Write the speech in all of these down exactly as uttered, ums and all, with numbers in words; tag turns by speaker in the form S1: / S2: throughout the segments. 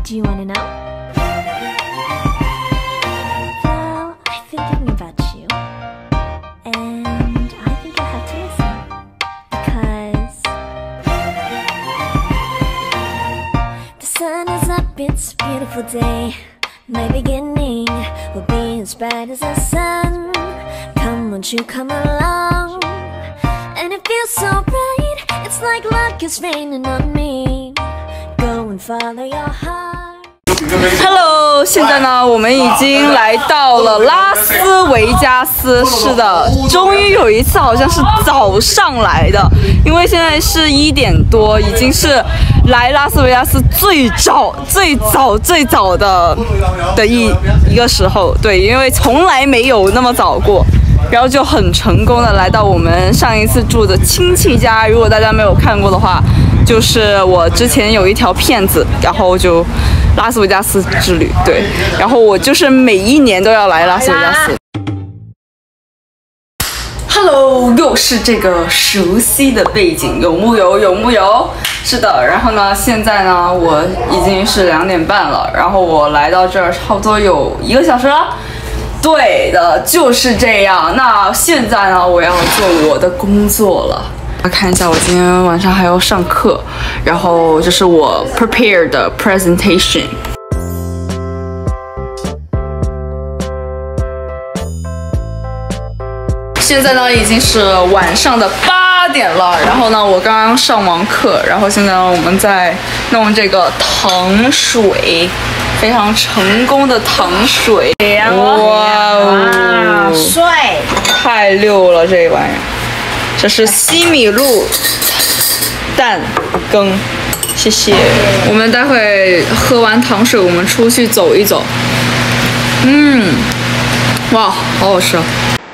S1: Do you wanna know? Well, I've been thinking about you, and I think I have to listen, because the sun is up, it's a beautiful day. My beginning will be as bright as the sun. Come, won't you come along? And it feels so bright, it's like luck is raining on me. Go and follow your heart.Hello，
S2: 现在呢，我们已经来到了拉斯维加斯。是的，终于有一次好像是早上来的，因为现在是一点多，已经是来拉斯维加斯最早、最早、最早的的一一个时候。对，因为从来没有那么早过。然后就很成功的来到我们上一次住的亲戚家。如果大家没有看过的话，就是我之前有一条片子，然后就拉斯维加斯之旅。对，然后我就是每一年都要来拉斯维加斯。Hello， 又是这个熟悉的背景，有木有？有木有？是的。然后呢，现在呢，我已经是两点半了，然后我来到这儿差不多有一个小时了。对的，就是这样。那现在呢，我要做我的工作了。看一下，我今天晚上还要上课，然后这是我 prepare 的 presentation。现在呢，已经是晚上的八点了。然后呢，我刚刚上完课，然后现在呢，我们在弄这个糖水。非常成功的糖水，哇哦，
S3: 帅，
S2: 太溜了这玩意儿！这是西米露蛋羹，谢谢。我们待会喝完糖水，我们出去走一走。嗯，哇，好好吃啊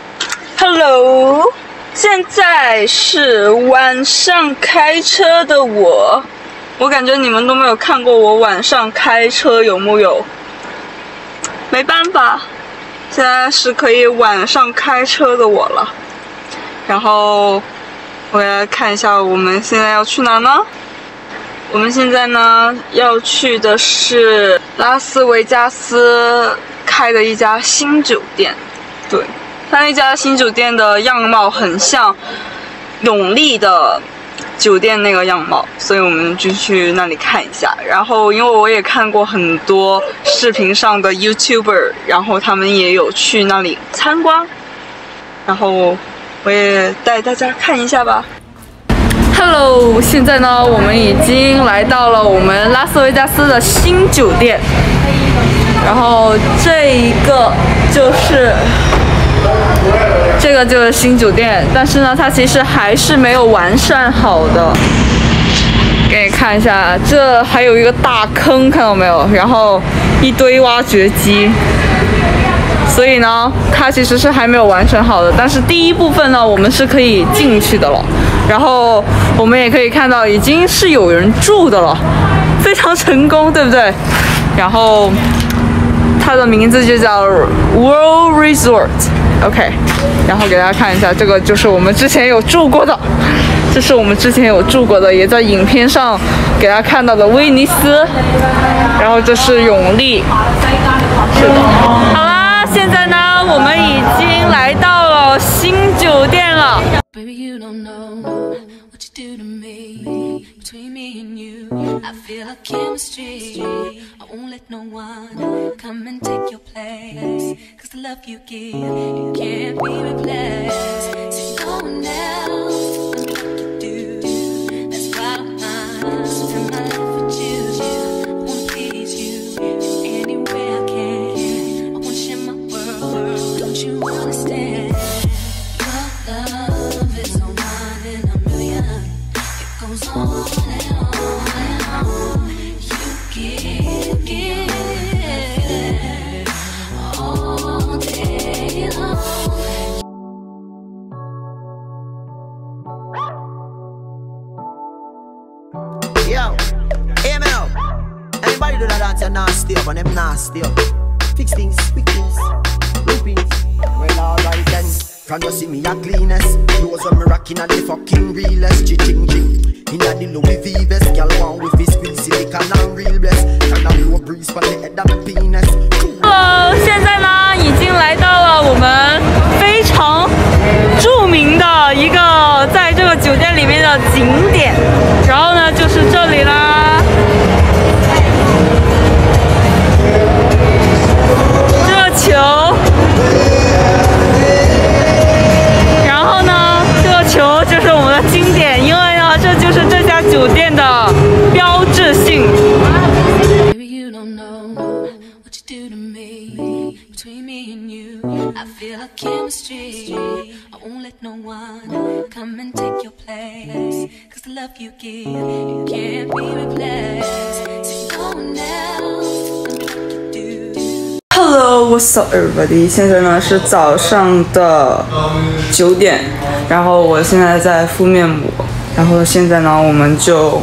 S2: ！Hello， 现在是晚上开车的我。我感觉你们都没有看过我晚上开车，有木有？没办法，现在是可以晚上开车的我了。然后我来看一下我们现在要去哪呢？我们现在呢要去的是拉斯维加斯开的一家新酒店。对，它那家新酒店的样貌很像永利的酒店那个样貌，所以我们就去那里看一下。然后因为我也看过很多视频上的 YouTuber， 然后他们也有去那里参观，然后我也带大家看一下吧。Hello， 现在呢我们已经来到了我们拉斯维加斯的新酒店，然后这一个就是这个就是新酒店，但是呢，它其实还是没有完善好的。给你看一下，这还有一个大坑，看到没有？然后一堆挖掘机，所以呢，它其实是还没有完成好的。但是第一部分呢，我们是可以进去的了。然后我们也可以看到，已经是有人住的了，非常成功，对不对？然后它的名字就叫 World Resort。OK， 然后给大家看一下，这个就是我们之前有住过的，这是我们之前有住过的，也在影片上给大家看到的威尼斯。然后这是永利，是的。好啦，现在呢，我们已经来到了新酒店了。Baby, you don't know what you do to me. Between me and you, I feel a chemistry. I won't let no one come and take your place. Cause the love you give, it can't be replaced. So no one else knows what to do. That's why I'm spend my life with you. I wanna please you in any way I can. I wanna share my world, don't you understand? Your love is no one in a million. It goes on and on and on. You give, give all day long.
S4: Yo, hear me out. Anybody do that dance and nasty up and them nasty up. Fix things, quick things, loopings. Well, alright then. From you see me a cleanest. Those when me rocking at the fucking realest. Ching ching. Inna the Louis V vest, girl want with his squeeze silicone and real bless. Can a blow breeze from the head of my penis.
S2: Hello， 现在呢已经来到了我们非常著名的一个在这个酒店里面的景点，然后呢就是这里啦。这个球，然后呢这个球就是我们的经典，因为呢这就是这家酒店的标志性。
S3: Between me and you, I feel a chemistry. I won't let no one come and take your place. Cause the love you give, you can't be replaced. So no one else can do what you do.
S2: Hello, what's up, everybody? 现在呢是早上的九点，然后我现在在敷面膜，然后现在呢我们就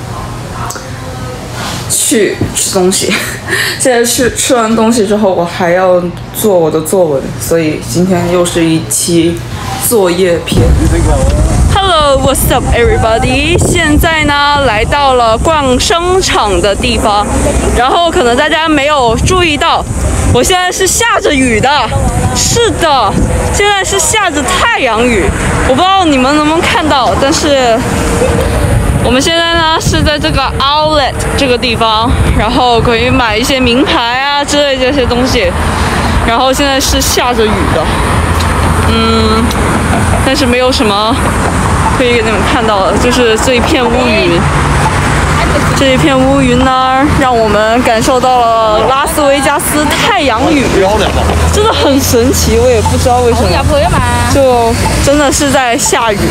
S2: 去吃东西。现在吃吃完东西之后，我还要做我的作文，所以今天又是一期作业篇。Hello, what's up, everybody? 现在呢来到了逛商场的地方，然后可能大家没有注意到，我现在是下着雨的。是的，现在是下着太阳雨，我不知道你们能不能看到，但是。我们现在呢是在这个 outlet 这个地方，然后可以买一些名牌啊之类这些东西，然后现在是下着雨的，嗯，但是没有什么可以给你们看到的，就是这一片乌云，这一片乌云呢，让我们感受到了拉斯维加斯太阳雨，真的很神奇，我也不知道为什么，就真的是在下雨。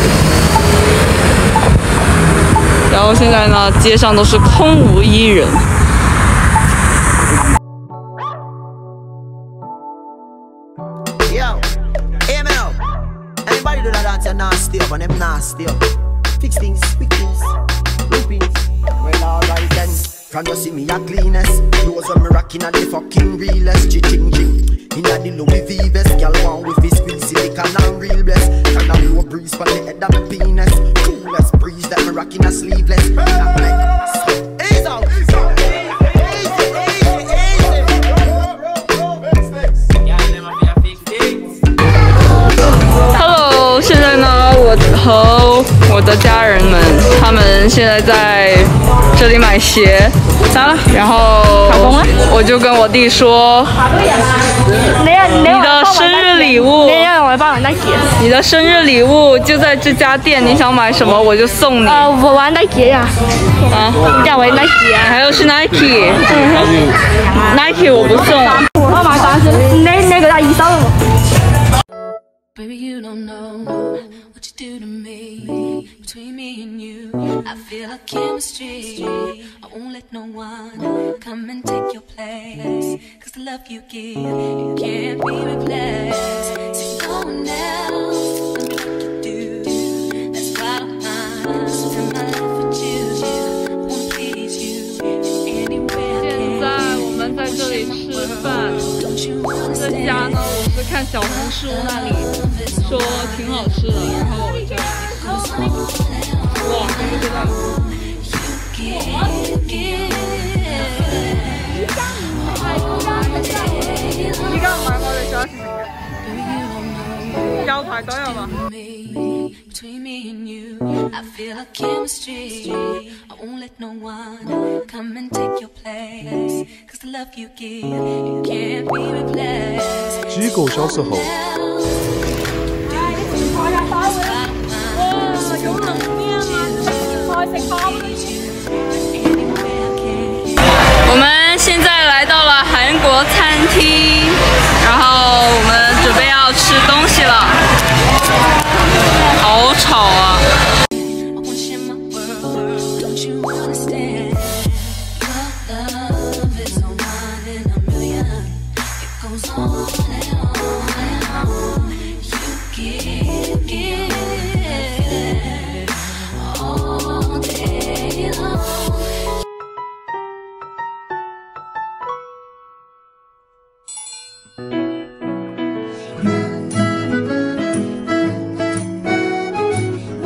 S2: 然后现在呢，街上都是空无一人。
S4: Yo, A M L. Anybody do that dance and nasty up and them nasty up. Fix things, quick things, loopings. Well, alright then. Can you see me a cleanest? Those when me rocking at the fucking realest. Ching ching. Inna the Louis V vest, girl want with his squeeze silicone and real bless. Can a blow breeze from the head of my penis. Coolest breeze that me rocking a sleeveless. That like ease out, ease out, easy, easy, easy.
S2: Hello， 现在呢，我和我的家人们，他们现在在这里买鞋，咋了？然后我就跟我弟说，你的生日礼物，你的生日礼物就在这家店，你想买什么我就送你。
S5: 呃，我玩 Nike 呀。
S2: 啊，
S5: 要玩 Nike 啊。
S2: 还有是 Nike，Nike 我不送。
S5: 我买啥子？那那个大衣裳了。
S3: Baby, you don't know what you do to me. Between me and you, I feel a chemistry. I won't let no one come and take your place. Cause the love you give, you can't be replaced. So no one else can do what you do. That's why I'm mine. Spend my life with you. I wanna please you anywhere I can.
S2: 现在我们在这里吃饭，这家呢我是看小红书那里说挺好吃的，然后我就哇，这个你干嘛我的消息是？招牌都有吗？
S3: Between me and you, I feel a chemistry. I won't let no one come and take your place. Cause the love you give, you can't be replaced.
S6: 机构消失后。
S2: 哇，有冷面啊！我们现在来到了韩国餐厅，然后我们准备要吃东西了。 好吵啊！
S1: 「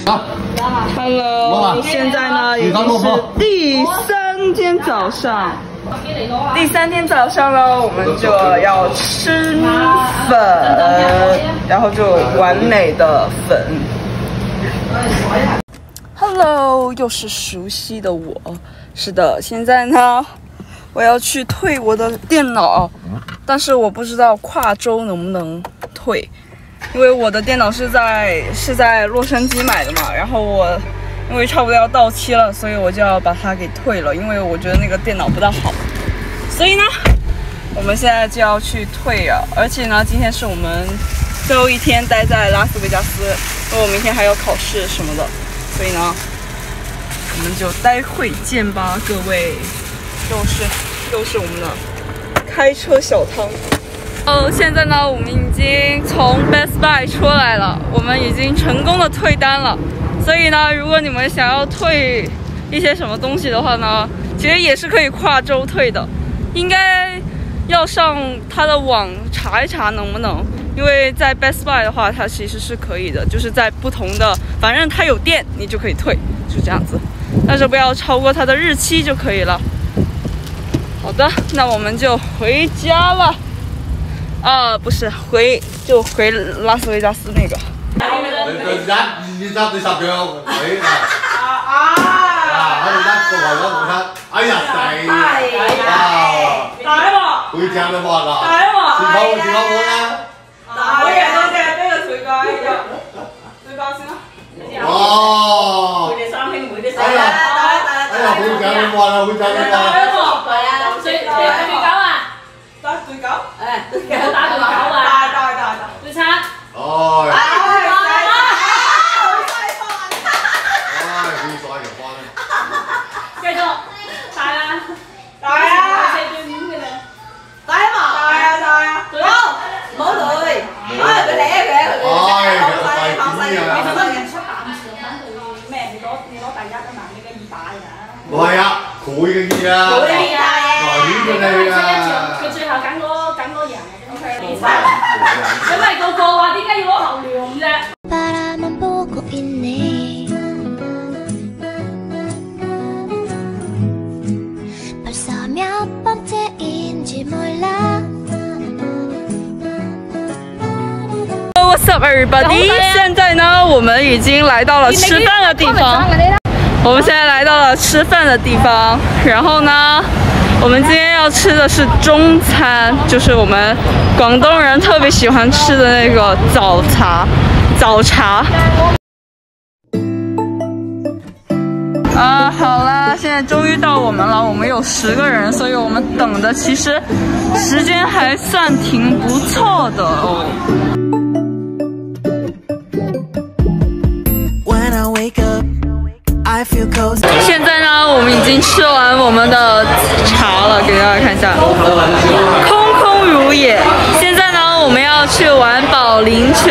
S2: Hello， 现在呢已经是第三天早上。第三天早上呢，我们就要吃粉，然后就完美的粉。Hello， 又是熟悉的我。是的，现在呢，我要去退我的电脑，但是我不知道跨州能不能退。因为我的电脑是在是在洛杉矶买的嘛，然后我因为差不多要到期了，所以我就要把它给退了，因为我觉得那个电脑不大好，所以呢，我们现在就要去退啊。而且呢，今天是我们最后一天待在拉斯维加斯，因为我明天还有考试什么的，所以呢，我们就待会见吧，各位。又是又是我们的开车小汤。哦，现在呢，我们已经从 Best Buy 出来了，我们已经成功的退单了。所以呢，如果你们想要退一些什么东西的话呢，其实也是可以跨州退的。应该要上它的网查一查能不能，因为在 Best Buy 的话，它其实是可以的，就是在不同的，反正它有店你就可以退，就这样子。但是不要超过它的日期就可以了。好的，那我们就回家了。啊，不是回就回拉斯维加斯那个。
S6: 你你你你執你十樣，你啊啊啊！喺度一個為咗冇得，哎呀死！啊！大鑊！會正你鑊啦！大鑊！全部全部滿啦！好嘢，多謝呢個水蓋，水蓋先啦。哇！佢哋三兄妹啲死啦！哎呀，會正你鑊啦，會正你鑊啦！係啊，水水水狗啊！打對狗？誒，對狗打對狗啊！大大大大對餐。哦。唉，好細個啊！唉，好細條花咧。繼續大啊！大啊！四對五嘅咧。大啊嘛！大啊大啊！好，唔好對。唉，佢嚟啊佢啊佢。唉，其實大啲啊。其實乜人出膽試等佢咩？你攞你攞第一啊嘛？你嘅二大㗎。唔係啊，佢嘅二啊。佢嘅二啊。佢嘅啊。佢最後揀嗰揀嗰人啊，咁佢嚟晒。因為個個話點解要攞後梁啫？
S1: 바라만 보고 있네 벌써 몇 번째인지 몰라
S2: What's up, everybody？ 现在呢，我们已经来到了吃饭的地方。我们现在来到了吃饭的地方，然后呢，我们今天要吃的是中餐，就是我们广东人特别喜欢吃的那个早茶。早茶。啊，好啦，现在终于到我们了，我们有十个人，所以我们等的其实时间还算挺不错的哦。 现在呢，我们已经吃完我们的茶了，给大家看一下，空空如也。现在呢，我们要去玩保龄球。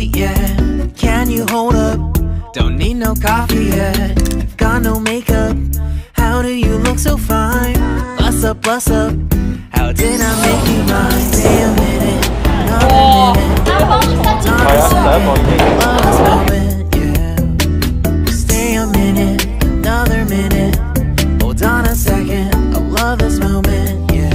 S7: Another minute, hold on a second, I love this moment, yeah.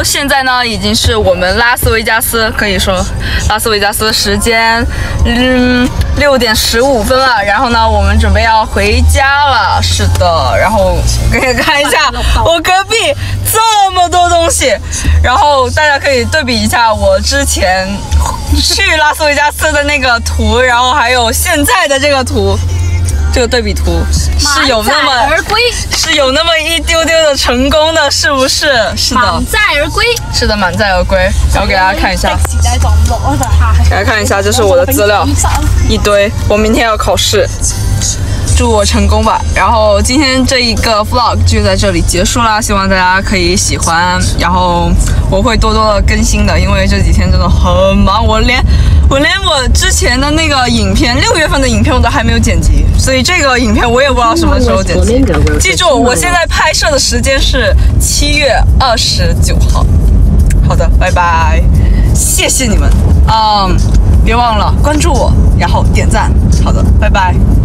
S2: 现在呢，已经是我们拉斯维加斯，可以说拉斯维加斯时间，嗯，六点十五分了。然后呢，我们准备要回家了。是的，然后给你看一下我隔壁这么多东西，然后大家可以对比一下我之前去拉斯维加斯的那个图，然后还有现在的这个图。这个对比图是有那么
S5: 而归，
S2: 是有那么一丢丢的成功的，是不是？是的，
S5: 满载而归。
S2: 是的，满载而归。然后给大家看一下，给大家看一下，这是我的资料，一堆。我明天要考试，祝我成功吧。然后今天这一个 vlog 就在这里结束啦，希望大家可以喜欢。然后我会多多的更新的，因为这几天真的很忙，我连。我连我之前的那个影片，六月份的影片我都还没有剪辑，所以这个影片我也不知道什么时候剪辑。记住，我现在拍摄的时间是七月二十九号。好的，拜拜，谢谢你们，嗯，别忘了关注我，然后点赞。好的，拜拜。